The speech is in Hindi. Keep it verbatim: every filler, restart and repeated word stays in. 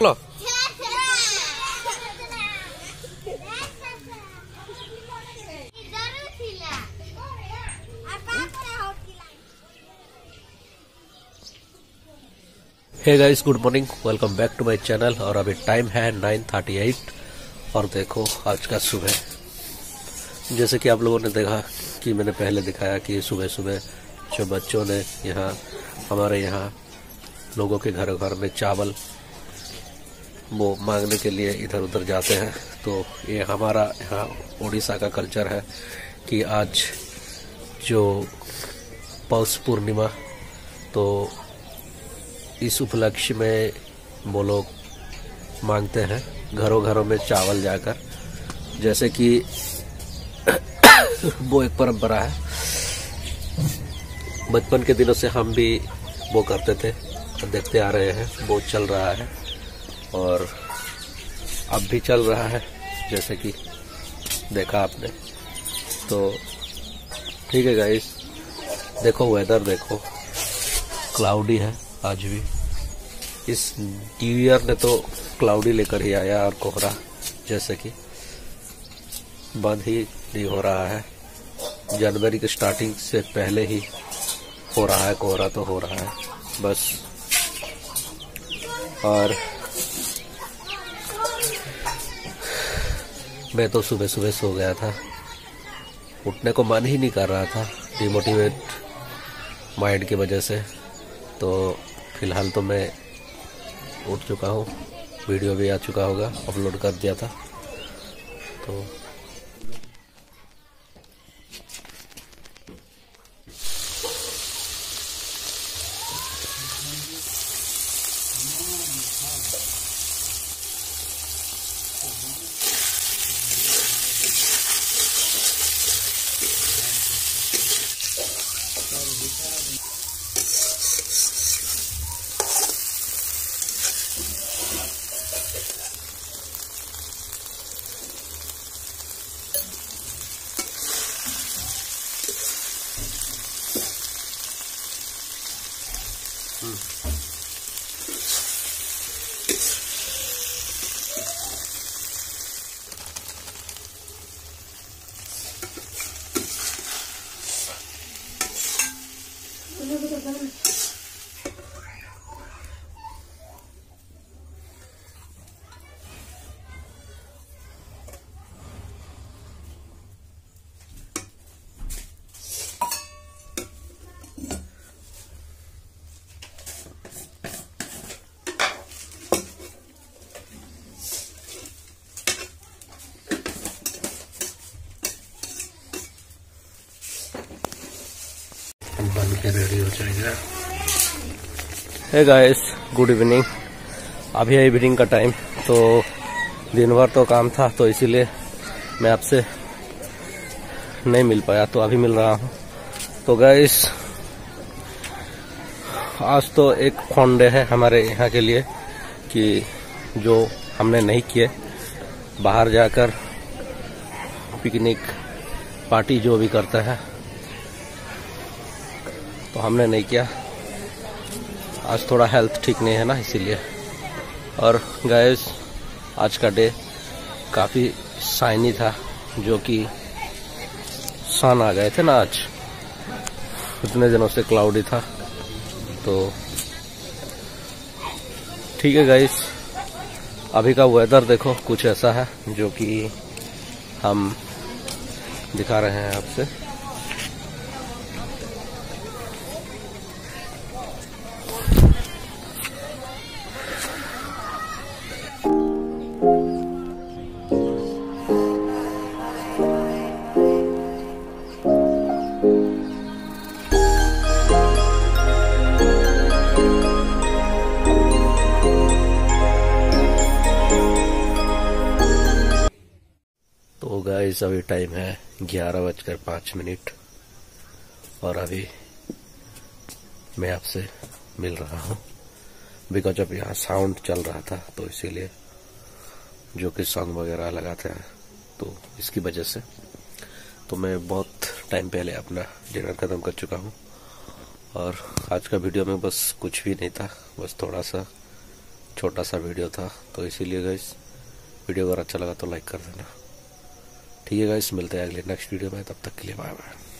Low. Hey guys, good morning, welcome back to my channel. और अभी टाइम है नाइन थर्टी एट और देखो आज का सुबह, जैसे कि आप लोगों ने देखा कि मैंने पहले दिखाया कि सुबह सुबह जो बच्चों ने यहाँ हमारे यहाँ लोगों के घर घर में चावल वो मांगने के लिए इधर उधर जाते हैं। तो ये हमारा यहाँ उड़ीसा का कल्चर है कि आज जो पौष पूर्णिमा, तो इस उपलक्ष्य में वो लोग मांगते हैं घरों घरों में चावल जाकर, जैसे कि वो एक परंपरा है। बचपन के दिनों से हम भी वो करते थे, देखते आ रहे हैं, वो चल रहा है और अब भी चल रहा है, जैसे कि देखा आपने। तो ठीक है गाइस, देखो वेदर देखो, क्लाउडी है आज भी। इस न्यू ईयर ने तो क्लाउडी लेकर ही आया और कोहरा जैसे कि बंद ही नहीं हो रहा है। जनवरी के स्टार्टिंग से पहले ही हो रहा है, कोहरा तो हो रहा है बस। और मैं तो सुबह सुबह सो गया था, उठने को मन ही नहीं कर रहा था, डिमोटिवेट माइंड की वजह से। तो फिलहाल तो मैं उठ चुका हूँ, वीडियो भी आ चुका होगा, अपलोड कर दिया था। तो बन के रेडी हो जाएगा। Hey guys, good evening. अभी है इवनिंग का टाइम, तो दिन भर तो काम था, तो इसीलिए मैं आपसे नहीं मिल पाया, तो अभी मिल रहा हूँ। तो गाइस, आज तो एक फन डे है हमारे यहाँ के लिए, कि जो हमने नहीं किए, बाहर जाकर पिकनिक पार्टी जो भी करता है, तो हमने नहीं किया। आज थोड़ा हेल्थ ठीक नहीं है ना, इसीलिए। और गाइस, आज का डे काफ़ी शाइनी था, जो कि सन आ गए थे ना आज, इतने दिनों से क्लाउडी था। तो ठीक है गाइस, अभी का वेदर देखो कुछ ऐसा है, जो कि हम दिखा रहे हैं आपसे। तो गाइस, अभी टाइम है ग्यारह बजकर पाँच मिनट और अभी मैं आपसे मिल रहा हूँ, बिकॉज अब यहाँ साउंड चल रहा था, तो इसीलिए, जो कि सॉन्ग वगैरह लगाते हैं, तो इसकी वजह से। तो मैं बहुत टाइम पहले अपना डिनर खत्म कर चुका हूँ और आज का वीडियो में बस कुछ भी नहीं था, बस थोड़ा सा छोटा सा वीडियो था, तो इसीलिए गाइस वीडियो अगर अच्छा लगा तो लाइक कर देना। ठीक है गाइस, मिलते हैं अगले नेक्स्ट वीडियो में, तब तक के लिए बाय बाय।